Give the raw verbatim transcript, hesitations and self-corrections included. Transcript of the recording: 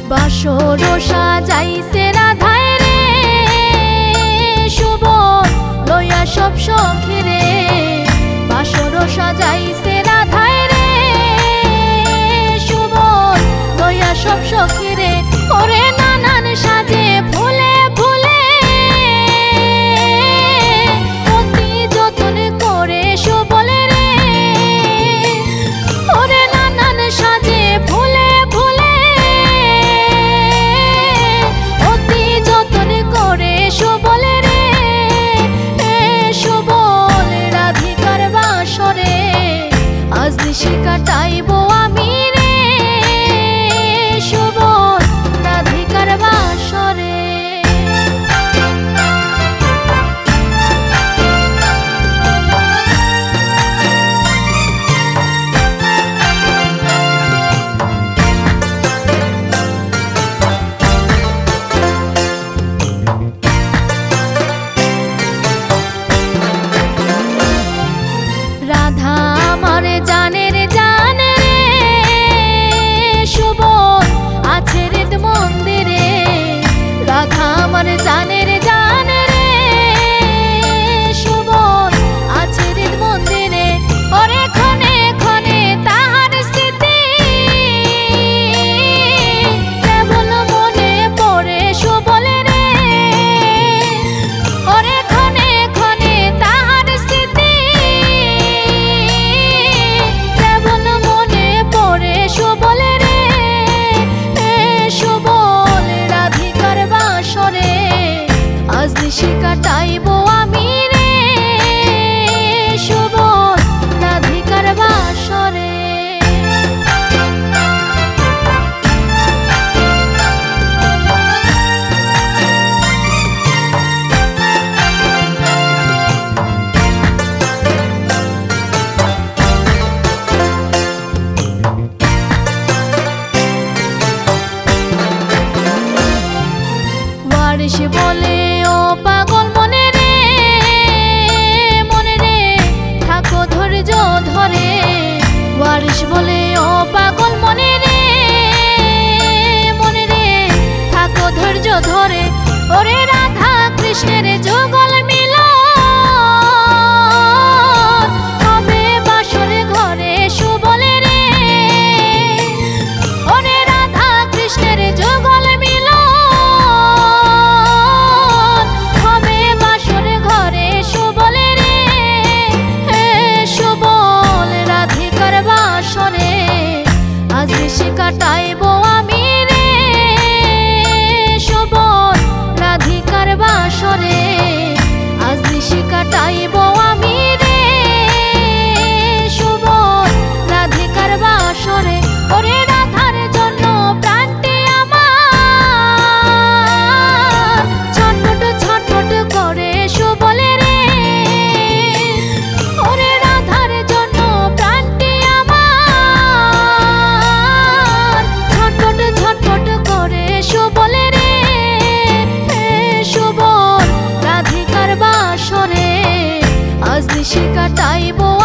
বাসর সাজাইছে রাধায় রে সুবল লইয়া সব সখী রে বাসর সাজাইছে রাধায় রে সুবল লইয়া সব সখী রে ওরে নানান সাজে ফুলে ফুলে অতি যতন করে সুবল রে ওরে নানান সাজে ফুলে ফুলে অতি যতন করে সুবল রে সুবল রাধিকার বাসরে আজ নিশি কাটাইবো আমি রে সুবল রাধিকার বাসরে। রাধা আমার জানের জান রে সুবল আছে হৃদ মন্দিরে রাধা আমার জানের জান রে সুবল আছে হৃদ মন্দিরে ওরে ক্ষণে ক্ষণে তাহার স্মৃতি কেবল মনে পড়ে সুবল রে ওরে ক্ষণে ক্ষণে তাহার স্মৃতি কেবল মনে পড়ে সুবল রে সুবল রাধিকার বাসরে আজ নিশি কাটাইবো আমি রে সুবল রাধিকার বাসরে। ওয়ারিশ বলে ও পাগল মনে রে মনে রে থাকো ধৈর্য ধরে ওয়ারিশ বলে ও পাগল মনে রে মনে রে থাকো ধৈর্য ধরে ওরে রাধা কৃষ্ণের যুগল মিলন হবে বাসর ঘরে সুবল রে ওরে রাধা কৃষ্ণের যুগল মিলন হবে বাসর ঘরে সুবল রে সুবল রাধিকার বাসরে আজ নিশি কাটাইবো আমি রে সুবল রাধিকার বাসরে আজ নিশি কাটাইবো আমি রে সুবল রাধিকার বাসরে ওরে রাধার জন্য প্রাণটি আমার ছটফট ছটফট করে সুবল রে ওরে রাধার জন্য প্রাণটি আমার ছটফট ছটফট করে সুবল রে সুবল রাধিকার বাসরে আজ নিশি কাটাইবো